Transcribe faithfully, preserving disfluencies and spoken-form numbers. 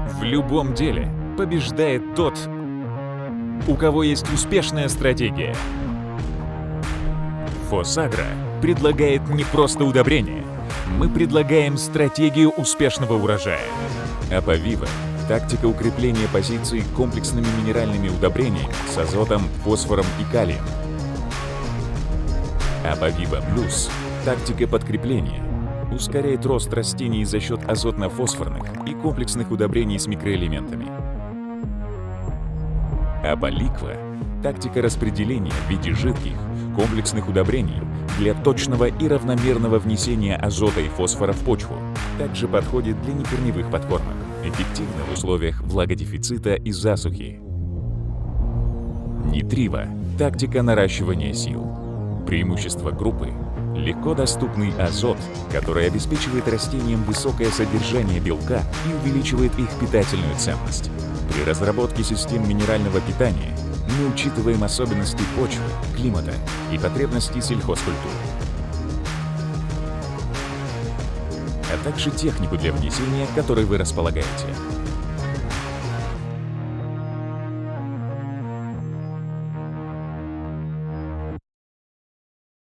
В любом деле побеждает тот, у кого есть успешная стратегия. Фосагро предлагает не просто удобрение, мы предлагаем стратегию успешного урожая. Апавива – тактика укрепления позиций комплексными минеральными удобрениями с азотом, фосфором и калием. Апавива Плюс – тактика подкрепления. Ускоряет рост растений за счет азотно-фосфорных и комплексных удобрений с микроэлементами. Апаликва – тактика распределения в виде жидких, комплексных удобрений для точного и равномерного внесения азота и фосфора в почву. Также подходит для некорневых подкормок, эффективно в условиях влагодефицита и засухи. Нитрива – тактика наращивания сил. Преимущество группы – легко доступный азот, который обеспечивает растениям высокое содержание белка и увеличивает их питательную ценность. При разработке систем минерального питания мы учитываем особенности почвы, климата и потребности сельхозкультур, а также технику для внесения, которой вы располагаете.